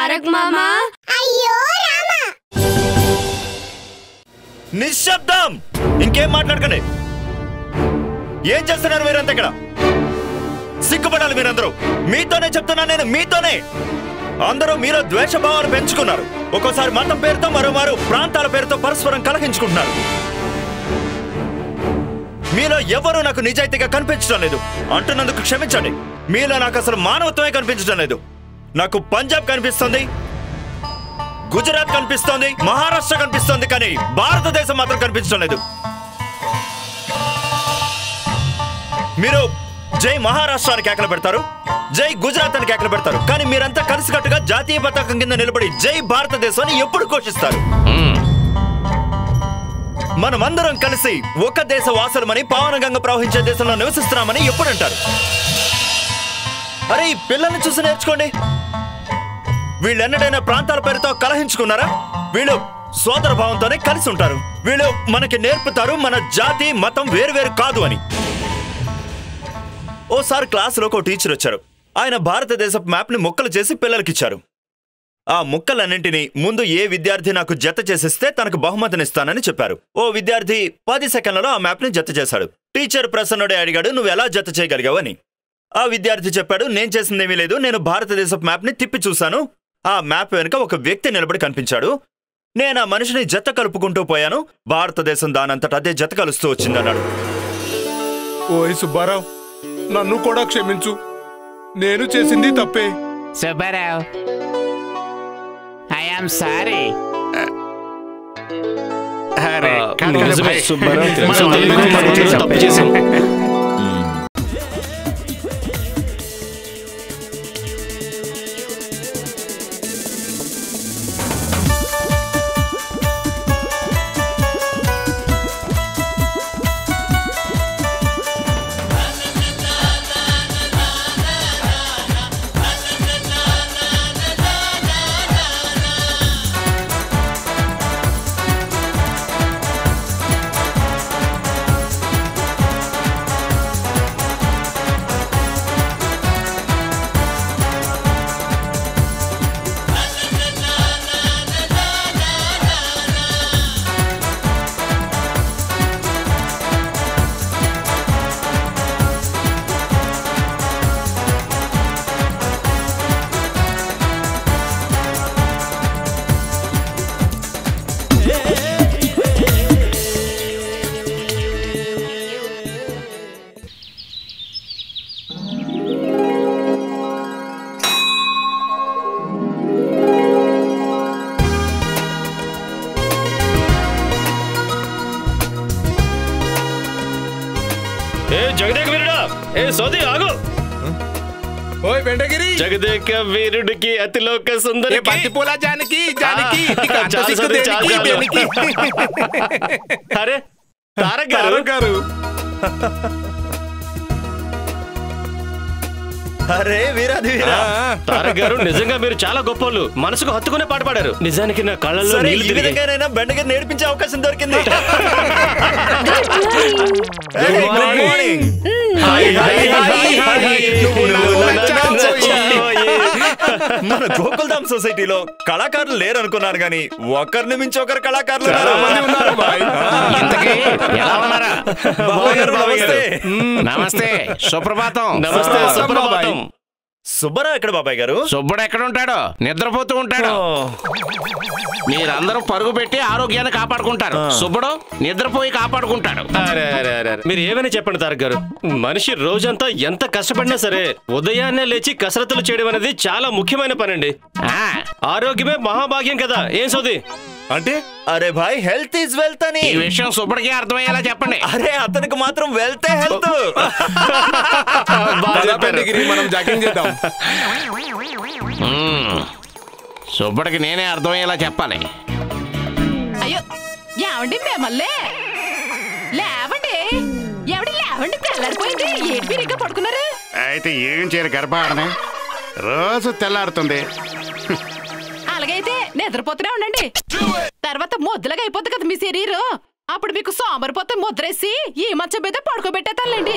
తారక్ మామా అయ్యో రామా నిశ్శబ్దం ఇంకేం మాట్లాడకండి ఏం చేస్తున్నారు మీరంతా ఇక్కడ సిగ్గుపడాలి మీరందరూ మీతోనే చెప్తున్నా నేను మీతోనే అందరూ మీలో ద్వేషభావాలు పెంచుకున్నారు ఒక్కోసారి మతం పేరుతో మరోమారు ప్రాంతాల పేరుతో పరస్పరం కలహించుకుంటున్నారు మీలో ఎవరూ నాకు నిజాయితీగా కనిపించడం లేదు అంటున్నందుకు క్షమించండి మీలో నాకు అసలు మానవత్వమే కనిపించడం లేదు నాకు పంజాబ్ కనిపిస్తుంది గుజరాత్ కనిపిస్తోంది మహారాష్ట్ర కనిపిస్తోంది కానీ భారతదేశం మాత్రం కనిపించడం లేదు మీరు జై మహారాష్ట్ర అని కేకలు పెడతారు జై గుజరాత్ అని కేకలు పెడతారు కానీ మీరంతా కలిసికట్టుగా జాతీయ పతాకం కింద నిలబడి జై భారతదేశాన్ని ఎప్పుడు ఘోషిస్తారు మనమందరం కలిసి ఒక దేశ వాసులమని పావనగంగా ప్రవహించే దేశంలో నివసిస్తున్నామని ఎప్పుడు అంటారు అరే ఈ పిల్లల్ని చూసి నేర్చుకోండి వీళ్ళెన్నడైనా ప్రాంతాల పేరుతో కలహించుకున్నారా వీళ్ళు సోదర భావంతోనే కలిసి ఉంటారు వీళ్ళు మనకి నేర్పుతారు మన జాతి మతం వేరువేరు కాదు అని ఓసారి క్లాసులోకి ఒక టీచర్ వచ్చారు ఆయన భారతదేశపు మ్యాప్ ని ముక్కలు చేసి పిల్లలకిచ్చారు ఆ ముక్కలన్నింటినీ ముందు ఏ విద్యార్థి నాకు జత చేసిస్తే తనకు బహుమతినిస్తానని చెప్పారు ఓ విద్యార్థి 10 సెకండ్లలో ఆ మ్యాప్ ని జత చేశాడు టీచర్ ప్రసన్నుడే అడిగాడు నువ్వు ఎలా జత చేయగలిగావని ఆ విద్యార్థి చెప్పాడు నేను చేసిందేమీ లేదు నేను భారతదేశపు మ్యాప్ ని తిప్పి చూశాను ఆ మ్యాప్ వెనుక ఒక వ్యక్తి నిలబడి కనిపించాడు నేను ఆ మనిషిని జత కలుపుకుంటూ పోయాను భారతదేశం దానంతట అదే జత కలుస్తూ వచ్చిందన్నాడు ఓయ్ సుబ్బారావు నన్ను కూడా క్షమించు నేను చేసింది తప్పే సుబ్బారావు ఐ యామ్ సారీ జగదేక వీరుడికి అతిలోక సుందరి బంతిపూల జానకి జానకి అరే తారక్ గారు అరే వీరాది వీరా తారక్ గారు నిజంగా మీరు చాలా గొప్పలు మనసుకు హత్తుకునే పాట పాడారు నిజానికి నా కళ్ళల్లో నీళ్లు ఈ విధంగానైనా బెండగా నేర్పించే అవకాశం దొరికింది మన గోకుల్ధామ్ సొసైటీలో కళాకారులు లేరు అనుకున్నారు కానీ ఒకరిని మించి ఒకరు కళాకారులు నమస్తే సుప్రభాతం నమస్తే సుప్రభాతం సుబ్బరావు ఎక్కడ బాబాయ్ గారు సుబ్బడు ఎక్కడ ఉంటాడో నిద్రపోతూ ఉంటాడు మీరందరూ పరుగు పెట్టి ఆరోగ్యాన్ని కాపాడుకుంటారు సుబ్బడు నిద్రపోయి కాపాడుకుంటాడు మీరు ఏమైనా చెప్పండి తారక్ గారు మనిషి రోజంతా ఎంత కష్టపడినా సరే ఉదయాన్నే లేచి కసరత్తులు చేయడం అనేది చాలా ముఖ్యమైన పని అండి ఆరోగ్యమే మహాభాగ్యం కదా ఏం సోది అంటే అరే భాయ్ హెల్త్ ఈజ్ వెల్త్ అని ఈ విషయం సుబ్బడికి అర్థమయ్యేలా చెప్పండి అరే అతనికి మాత్రం వెళ్తే హెల్త్ మనం జాగింగ్ చేద్దాం సుబ్బడికి నేనే అర్థమయ్యేలా చెప్పాలి అయ్యో ఏమండి మిమ్మల్ని లేవండి ఎవడి లేవండి తెల్లారిపోయింది ఏంటి మీరు ఇంకా పడుకున్నారు అయితే ఏం చేయరు గర్భాడనే రోజు తెల్లారుతుంది అలాగైతే నిద్రపోతూనే ఉండండి తర్వాత ముద్దలాగా అయిపోతుంది కదా మీ శరీరం అప్పుడు మీకు సోమరిపోతే ముద్రేసి ఈ మంచం మీద పడుకోబెట్టేతానండి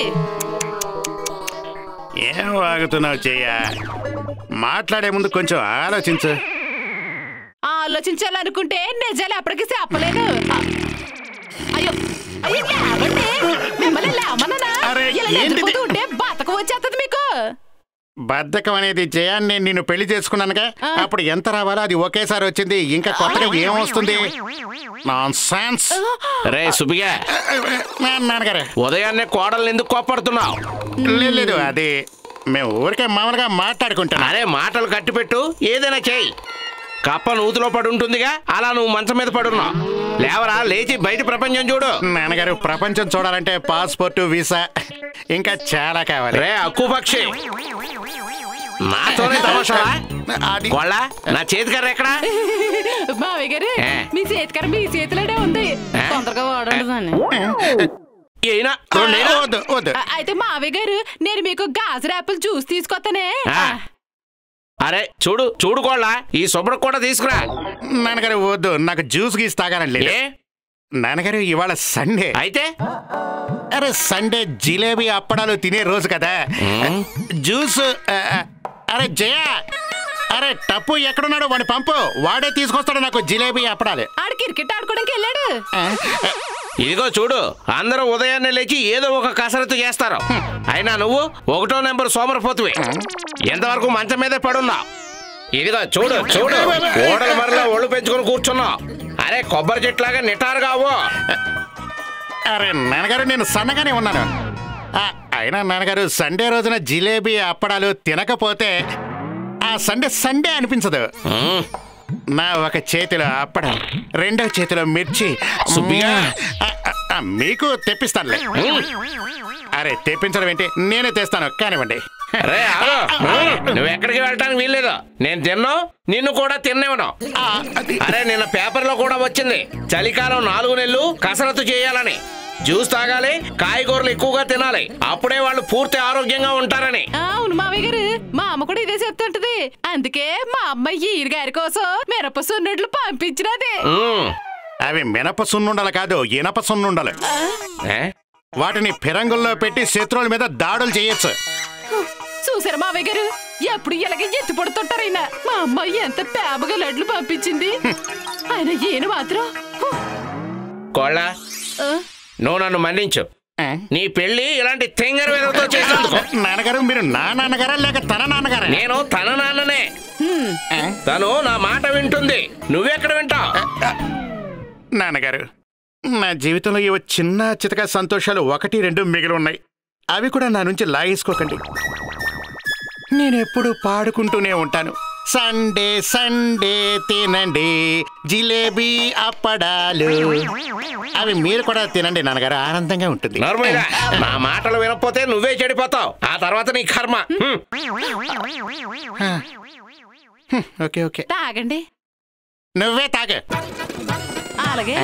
ఏం వాగుతున్నావు చెయ్య మాట్లాడే ముందు కొంచెం ఆలోచించు ఆలోచించాలనుకుంటే నిజాలు ఎప్పటికీ చెప్పలేను. అయ్యో అయ్యో లేవండి, మిమ్మల్ని లేమన్నా అరే, ఇలా ఏంటిది? నిద్రపోతూ ఉంటే బతకం వచ్చేస్తుంది మీకు. బద్ధకం అనేది జయాన్ని నేను నిన్ను పెళ్లి చేసుకున్నానుగా, అప్పుడు ఎంత రావాలో అది ఒకేసారి వచ్చింది. ఇంకా కొత్తగా ఏమొస్తుంది? నాన్సెన్స్. రే సుబ్బిగా, నాన్నగారు ఉదయాన్నే కోడల్ని ఎందుకు కోపడుతున్నావు? లేదు, అది మేము ఊరికే మామూలుగా మాట్లాడుకుంటాం. అరే మాటలు కట్టిపెట్టు, ఏదైనా చేయి. కప్ప నూతిలో పడి ఉంటుందిగా, అలా నువ్వు మంచం మీద పడున్నావు. లేవరా, లేచి బయట ప్రపంచం చూడు. నాన్నగారు, ప్రపంచం చూడాలంటే పాస్పోర్ట్, వీసా ఇంకా చాలా కావాలి. రే అక్కు పక్షి, నాతోనే తమాషాలా? అది కోళ్ళ, నా చేతికర్ర ఎక్కడా? మావయ్య గారు, మీ చేతికర మీ చేతిలోనే ఉంది, తొందరగా వాడండి దాన్ని. అయినా రెండైనా వద్దు వద్దు. అయితే మావయ్య గారు, నేను మీకు గాజర్ యాపిల్ జ్యూస్ తీసుకొస్తానే. అరే చూడు చూడు కోళ్ళ, ఈ శుభ్ర కూడా తీసుకురా. నాన్నగారు వద్దు, నాకు జ్యూస్ గీసి తాగానండి. ఏ నాన్నగారు, ఇవాళ సండే. అయితే అరే సండే జిలేబీ అప్పడాలు తినే రోజు కదా. జ్యూస్ అరే జయ, అరే టప్పు ఎక్కడున్నాడు? వాడి పంపు, వాడే తీసుకొస్తాడు నాకు జిలేబీ అప్పడాలు. ఆడు క్రికెట్ ఆడుకోవడానికి వెళ్ళాడు. ఇదిగో చూడు, అందరూ ఉదయాన్నే లేచి ఏదో ఒక కసరత్తు చేస్తారు. అయినా నువ్వు 1వ నెంబర్ సోమరపోతువి, ఎంతవరకు మంచం మీదే పడున్నావు. ఇదిగో చూడు చూడు, ఓడల మరలా ఒళ్ళు పెంచుకొని కూర్చున్నావు. అరే కొబ్బరి చెట్లాగా నిటారుగా అవ్వు. అరే నాన్నగారు, నేను సన్నగానే ఉన్నాను. అయినా నాన్నగారు, సండే రోజున జిలేబీ అప్పడాలు తినకపోతే ఆ సండే సండే అనిపించదు. నా ఒక చేతిలో అప్పడం, రెండో చేతిలో మిర్చి. సుబ్బిగా, మీకు తెప్పిస్తానులే. అరే తెప్పించడం ఏంటి, నేనే తెస్తాను, కానివ్వండి. రే ఆగు, నువ్వు ఎక్కడికి వెళ్ళటానికి వీల్లేదు. నేను తిన్నావు, నిన్ను కూడా తిన్నేవను. అరే నిన్న పేపర్లో కూడా వచ్చింది, చలికాలం 4 నెలలు కసరత్తు చేయాలని, జ్యూస్ తాగాలి, కాయగూరలు ఎక్కువగా తినాలి, అప్పుడే వాళ్ళు పూర్తి ఆరోగ్యంగా ఉంటారని. అవును మావయ్య గారు, మా అమ్మ కూడా ఇదే చెప్తుంటది. అందుకే మా అమ్మాయి ఈరు గారి కోసం మిరప సున్నుండలు పంపించినది. అవి మినప సున్నుండలు కాదు, ఇనప సున్నుండలు. వాటిని ఫిరంగుల్లో పెట్టి శత్రువుల మీద దాడులు చేయొచ్చు. చూసారా మావయ్య గారు, ఎప్పుడు ఇలాగే ఎత్తి పడుతుంటారు. ఆయన మా అమ్మాయి ఎంత పేపగా లడ్లు పంపించింది, ఆయన ఈయన మాత్రం. కోళ్ళ, నువ్వు నన్ను మన్నించు. నీ పెళ్లి ఇలాంటి తెంగర వేదతో చేసినందుకు. నాన్నగారు, మీరు నా నాన్నగారా లేక తన నాన్నగారా? నేను తన నాన్ననే. తను నా మాట వింటుంది, నువ్వెక్కడ వింటావు? నాన్నగారు, నా జీవితంలో ఇవి చిన్న చితక సంతోషాలు 1, 2 మిగిలి ఉన్నాయి. అవి కూడా నా నుంచి లాగేసుకోకండి. నేను ఎప్పుడు పాడుకుంటూనే ఉంటాను, సండే సండే తినండి జిలేబీ అప్పడాలు. అవి మీరు కూడా తినండి నాన్నగారు, ఆనందంగా ఉంటుంది. నర్మయ్య, నా మాటలు వినకపోతే నువ్వే చెడిపోతావు, ఆ తర్వాత నీ కర్మ. ఓకే ఓకే, తాగండి. నువ్వే తాగు. అలాగే.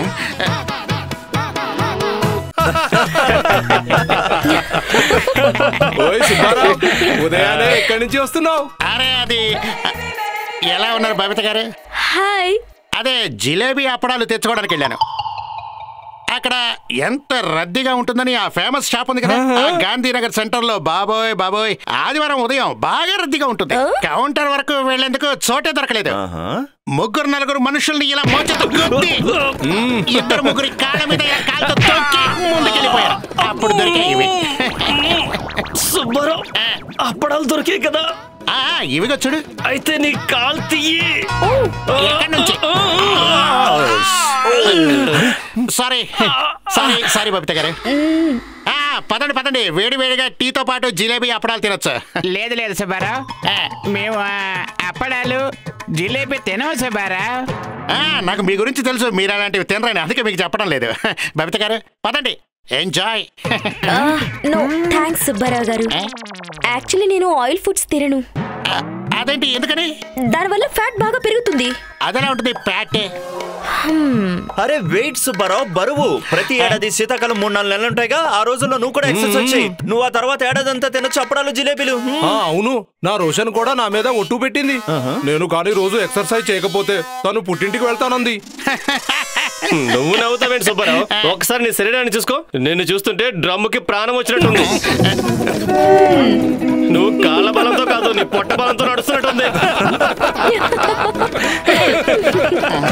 ఓయ్ సుబ్బారావు, ఉదయాన్నే ఎక్కడి నుంచి వస్తున్నావు? అరే అది ఎలా ఉన్నారు బబిత గారు? హాయ్. అదే జిలేబీ అప్పడాలు తెచ్చుకోవడానికి వెళ్ళాను. అక్కడ ఎంత రద్దీగా ఉంటుందని ఆ ఫేమస్ షాప్ ఉంది కదా, ఆ గాంధీనగర్ సెంటర్ లో. బాబోయ్ బాబోయ్, ఆదివారం ఉదయం బాగా రద్దీగా ఉంటుంది. కౌంటర్ వరకు వెళ్లేందుకు చోటే దొరకలేదు. 3, 4 మనుషుల్ని ఇలా మోచేతో గుద్ది 2, 3 కాళ్ళ మీద కాళ్ళతో తొక్కి ముందుకెళ్ళిపోయారు. అప్పుడు దొరికాయి ఇవి. సుబ్బారావు, అప్పడాలు దొరికాయి కదా, ఇవిగో చూడు. అయితే నీ కాలు తీయి. ఎక్కడి నుంచి? సారీ సారీ సారీ బబిత గారు. పదండి పదండి, వేడి వేడిగా టీతో పాటు జిలేబీ అప్పడాలు తినొచ్చు. లేదు లేదు సుబ్బారావు, మేము అప్పడాలు జిలేబీ తినవు సుబ్బారావు. నాకు మీ గురించి తెలుసు, మీరు అలాంటివి తినరని, అందుకే మీకు చెప్పడం లేదు. బబిత గారు పదండి, ఎంజాయ్. నో థ్యాంక్స్ సుబ్బారావు గారు. యాక్చువల్లీ నేను ఆయిల్ ఫుడ్స్ తినను. అదేంటి, ఎందుకని? దానివల్ల ఫ్యాట్ బాగా పెరుగుతుంది. అదెలా ఉంటుంది ఫ్యాట్? అరే వెయిట్ సుబ్బారావు, బరువు. ప్రతి ఏడాది శీతాకాలం 3-4 నెలలు ఉంటాయిగా, ఆ రోజుల్లో నువ్వు కూడా ఎక్సర్సైజ్ చేయి. నువ్వు ఆ తర్వాత ఏడాది అంతా తినొచ్చు అప్పడాలు జిలేబీలు. అవును, నా రోషన్ కూడా నా మీద ఒట్టు పెట్టింది. నేను కానీ రోజు ఎక్సర్సైజ్ చేయకపోతే తను పుట్టింటికి వెళ్తానంది. నువ్వు నవ్వుతావేంటి సుబ్బారావు? ఒకసారి నీ శరీరాన్ని చూసుకో, నిన్ను చూస్తుంటే డ్రమ్ముకి ప్రాణం వచ్చినట్టుంది. నువ్వు కాళ్ళ బలంతో కాదు, నీ పొట్ట బలంతో నడుస్తున్నట్టుంది.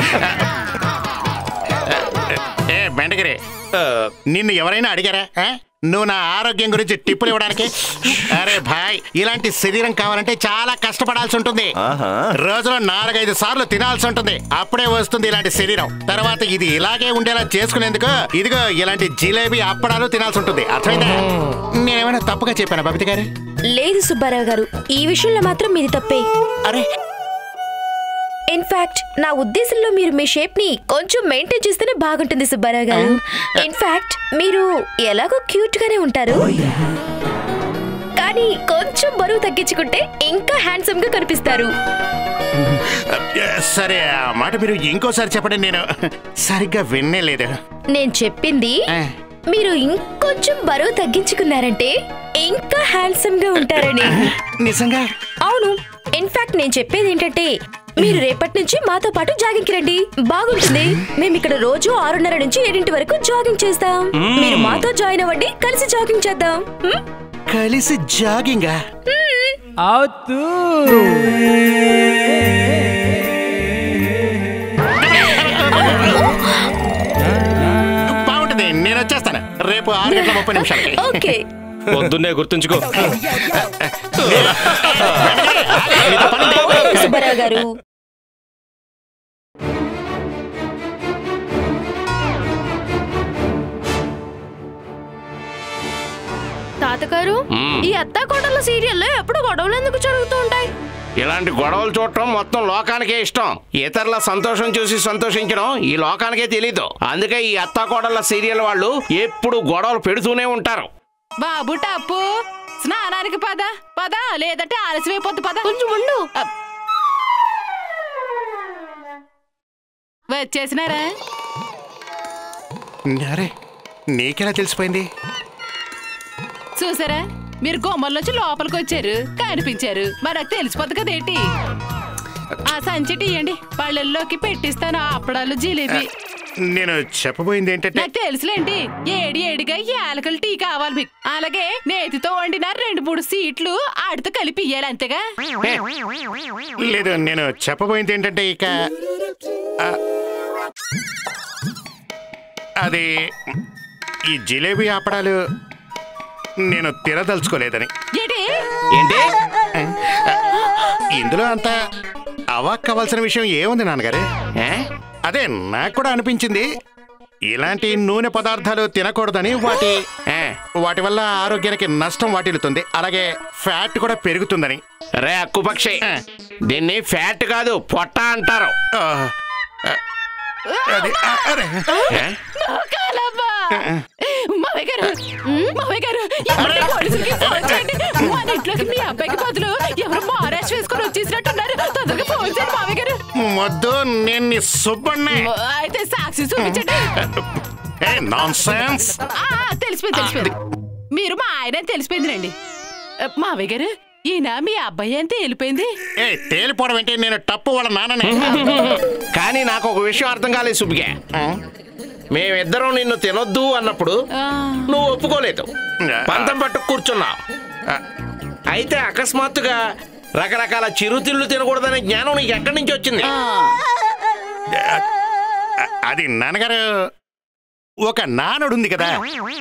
నిన్ను ఎవరైనా అడిగారా నువ్వు నా ఆరోగ్యం గురించి టిప్పులు ఇవ్వడానికి? అరే భాయ్, ఇలాంటి శరీరం కావాలంటే చాలా కష్టపడాల్సి ఉంటుంది. రోజులో 4-5 సార్లు తినాల్సి ఉంటుంది. అప్పుడే వస్తుంది ఇలాంటి శరీరం. తర్వాత ఇది ఇలాగే ఉండేలా చేసుకునేందుకు ఇదిగో ఇలాంటి జిలేబీ అప్పడాలు తినాల్సి ఉంటుంది. అర్థమైందా? నేనేమైనా తప్పుగా చెప్పానా బబిత గారు? లేదు సుబ్బారావు గారు, ఈ విషయంలో మాత్రం మీది తప్పే. అరే ఇన్ఫాక్ట్ నా ఉద్దేశంలో మీరు మీ షేప్ ని కొంచెం మెయింటైన్ చేస్తేనే బాగుంటుంది సుబ్బారావు గారు. ఇన్ఫాక్ట్ మీరు ఎలాగో క్యూట్ గానే ఉంటారు, కానీ కొంచెం బరువు తగ్గించుకుంటే ఇంకా హ్యాండ్సమ్ గా కనిపిస్తారు. సరే, ఆ మాట మీరు ఇంకోసారి చెప్పండి. నేను సరిగ్గా విన్నే లేదు. నేను చెప్పింది మీరు ఇంకొంచెం బరువు తగ్గించుకున్నారంటే ఇంకా హ్యాండ్సమ్ గా ఉంటారని. నిజంగా? అవును. ఇన్ఫాక్ట్ నేను చెప్పేది ఏంటంటే మీరు రేపటి నుంచి మాతో పాటు జాగింగ్ రండి, బాగుంటుంది. మేము ఇక్కడ రోజు 6:30 నుంచి 7 వరకు జాగింగ్ చేస్తాం. మీరు మాతో జాయిన్ అవ్వండి, కలిసి జాగింగ్ చేద్దాం. కలిసి జాగింగా? బాగుంటుంది, నేను వచ్చేస్తాను రేపు 6:30 ఓకే. పొద్దున్నే గుర్తుంచుకో. సుబ్బారావు గారు, తాతగారు, ఈ అత్తాకోడళ్ళ సీరియల్లో ఎప్పుడు గొడవలు ఎందుకు జరుగుతూ ఉంటాయి? ఇలాంటి గొడవలు చూడటం మొత్తం లోకానికే ఇష్టం. ఇతరుల సంతోషం చూసి సంతోషించడం ఈ లోకానికే తెలీదు. అందుకే ఈ అత్తాకోడళ్ళ సీరియల్ వాళ్ళు ఎప్పుడు గొడవలు పెడుతూనే ఉంటారు. బాబు టప్పు, స్నానానికి పద పద, లేదంటే ఆలస్యమైపోద్ది. పద. కొంచెం ఉండు. వచ్చేసినారా? అరే, నీకెలా తెలిసిపోయింది? చూసారా, మీరు గుమ్మల్లోంచి లోపలికి వచ్చారు, కనిపించారు. మరి నాకు తెలిసిపోద్ది కదేంటి? ఆ సంచి ఇయ్యండి, పళ్ళల్లోకి పెట్టిస్తాను అప్పడాలు జిలేబీ. నేను చెప్పబోయింది ఏంటంటే, నాకు తెలుసులేండి, ఏడిగా యాలకలు టీ కావాలి మీకు. అలాగే నేతితో వండిన 2-3 సీట్లు ఆడితో కలిపి ఇయ్యాలి, అంతేగా? లేదు, నేను చెప్పబోయింది ఏంటంటే ఇక అది ఈ జిలేబీ అప్పడాలు నేను తినదలుచుకోలేదని. ఏంటి? ఇందులో అంత అవాక్ కావాల్సిన విషయం ఏముంది నాన్నగారు? అదే నాకు కూడా అనిపించింది. ఇలాంటి నూనె పదార్థాలు తినకూడదని. వాటి వల్ల ఆరోగ్యానికి నష్టం వాటిల్లుతుంది, అలాగే ఫ్యాట్ కూడా పెరుగుతుందని. రే అక్కుపక్షి, దీన్ని ఫ్యాట్ కాదు పొట్ట అంటారు. ఇంట్లోకి మీ అబ్బాయికి బదులు ఎవరు మారాష్ వేసుకొని వచ్చేసినట్టున్నారు. తొందరగా ఫోన్ చేయండి మావయ్య గారు. వద్దు, నేను సుబ్బన్నే. అయితే సాక్షి చూపించండి. తెలిసిపోయింది. మీరు మా ఆయన తెలిసిపోయింది రండి. మావయ్య గారు, ఈయన మీ అబ్బాయి అంతే వెళ్ళిపోయింది. తేలిపోవడం ఏంటి? నేను టప్పు వాళ్ళ నాన్ననే. కానీ నాకు ఒక విషయం అర్థం కాలేదు సుబ్బిగా. మేమిద్దరం నిన్ను తినొద్దు అన్నప్పుడు నువ్వు ఒప్పుకోలేదు, పంతం పట్టు కూర్చున్నావు. అయితే అకస్మాత్తుగా రకరకాల చిరుతిళ్ళు తినకూడదనే జ్ఞానం నీకు ఎక్కడి నుంచి వచ్చింది? అది నాన్నగారు, ఒక నానుడుంది కదా,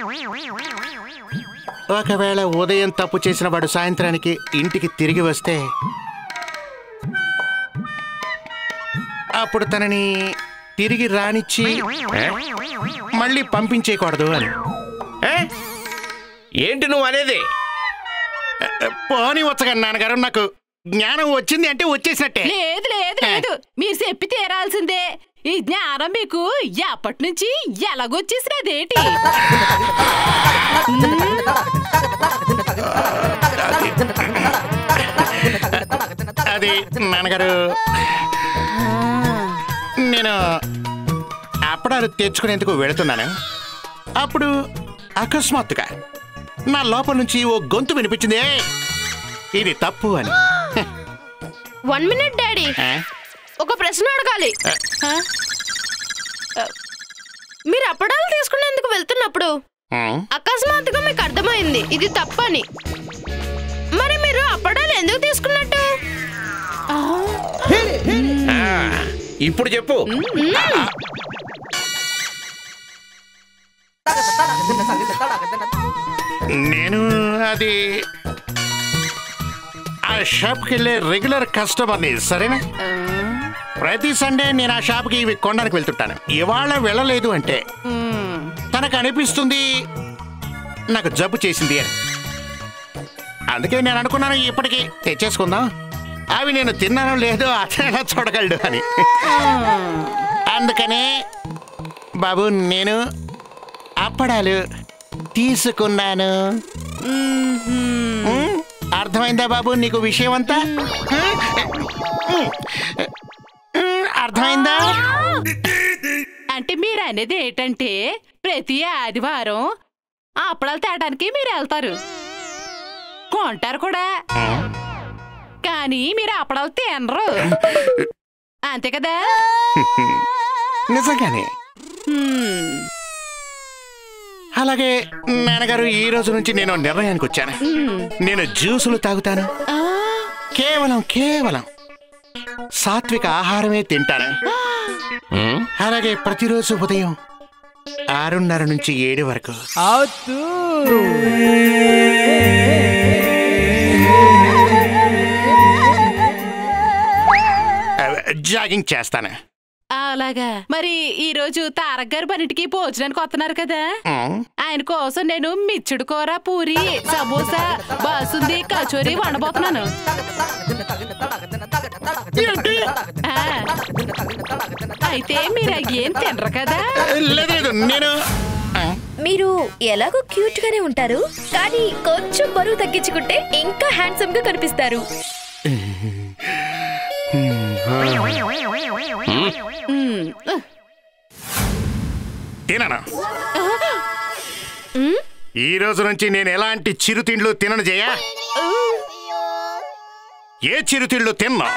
ఒకవేళ ఉదయం తప్పు చేసిన వాడు సాయంత్రానికి ఇంటికి తిరిగి వస్తే అప్పుడు తనని తిరిగి రానిచ్చి మళ్ళీ పంపించేయకూడదు అని. ఏంటి నువ్వు అనేది? పోనీ వచ్చగా నాన్నగారు, నాకు జ్ఞానం వచ్చింది అంటే వచ్చేసినట్టే. లేదు, మీరు చెప్పి తీరాల్సిందే. ఈ జ్ఞానం మీకు ఎప్పటి నుంచి ఎలాగొచ్చేసినదేంటి? అది నాన్నగారు, నేను అప్పడాలు తెచ్చుకునేందుకు వెళుతున్నాను. అప్పుడు అకస్మాత్తుగా నా లోపల నుంచి ఓ గొంతు వినిపించింది, ఇది తప్పు అని. 1 minute డాడీ, ఒక ప్రశ్న అడగాలి. మీరు అప్పడాలు తీసుకునేందుకు వెళ్తున్నప్పుడు అకస్మాత్తుగా మీకు అర్థమైంది ఇది తప్పని. మరి మీరు అప్పడాలు ఎందుకు తీసుకున్నట్టు? ఇప్పుడు చెప్పు. నేను అది ఆ షాప్కి వెళ్ళే రెగ్యులర్ కస్టమర్ని, సరేనా? ప్రతి సండే నేను ఆ షాప్కి ఇవి కొనడానికి వెళ్తుంటాను. ఇవాళ వెళ్ళలేదు అంటే తనకు అనిపిస్తుంది నాకు జబ్బు చేసింది అని. అందుకే నేను అనుకున్నాను ఇప్పటికీ తెచ్చేసుకుందాం, అవి నేను తిన్నానో లేదో అతను చూడగలడు అని. అందుకనే బాబు నేను అప్పడాలు తీసుకున్నాను. అర్థమైందా బాబు నీకు విషయం అంతా? అర్థమైందా? అంటే మీరు అనేది ఏంటంటే ప్రతి ఆదివారం అప్పడాలు తేడానికి మీరు వెళ్తారు, కొంటారు కూడా, కానీ మీరు అప్పడాలు తినరు, అంతే కదా? నిజంగానే. అలాగే నాన్నగారు, ఈ రోజు నుంచి నేను నిర్ణయానికి వచ్చాను. నేను జ్యూసులు తాగుతాను, కేవలం సాత్విక ఆహారమే తింటాను. అలాగే ప్రతిరోజు ఉదయం 6:30 నుంచి 7 వరకు జాగింగ్ చేస్తాను. అలాగా. మరి ఈ రోజు తారక్ గారు పనిటికి భోజనానికి వస్తున్నారు కదా, ఆయన కోసం నేను మిచ్చుడు కూర, పూరి, సమోసా, బాసుంది, కచోరీ వండబోతున్నాను. అయితే మీరు ఏం తినరు కదా? లేదు, నేను మీరు ఎలాగో క్యూట్ గానే ఉంటారు, కానీ కొంచెం బరువు తగ్గించుకుంటే ఇంకా హ్యాండ్సమ్ గా కనిపిస్తారు. తినను. ఈ రోజు నుంచి నేను ఎలాంటి చిరుతిండ్లు తినను జయ. ఏ చిరుతిండ్లు తిన్నా.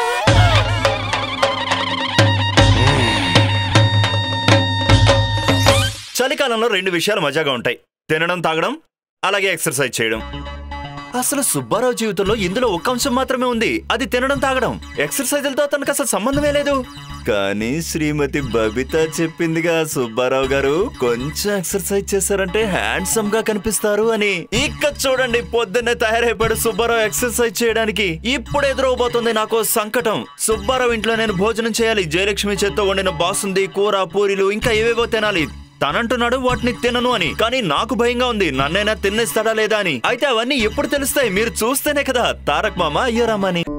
చలికాలంలో 2 విషయాలు మజాగా ఉంటాయి: తినడం, తాగడం, అలాగే ఎక్సర్సైజ్ చేయడం. అసలు సుబ్బారావు జీవితంలో ఇందులో ఒక్క అంశం మాత్రమే ఉంది, అది తినడం, తాగడం. ఎక్సర్సైజ్లతో తనకు అసలు సంబంధమే లేదు. కానీ శ్రీమతి బబిత చెప్పిందిగా సుబ్బారావు గారు కొంచెం ఎక్సర్సైజ్ చేశారంటే హ్యాండ్సమ్ గా కనిపిస్తారు అని. ఇక చూడండి, పొద్దున్నే తయారైపోయాడు సుబ్బారావు ఎక్సర్సైజ్ చేయడానికి. ఇప్పుడు ఎదురవబోతుంది నాకు సంకటం. సుబ్బారావు ఇంట్లో నేను భోజనం చేయాలి. జయలక్ష్మి చేత్తో వండిన బాసుంది, కూర, పూరీలు, ఇంకా ఏవేవో తినాలి. తనంటున్నాడు వాటిని తినను అని, కానీ నాకు భయంగా ఉంది నన్నైనా తినేస్తాడా లేదా అని. అయితే అవన్నీ ఎప్పుడు తెలుస్తాయి? మీరు చూస్తేనే కదా. తారక్ మామ, అయ్యో రామని.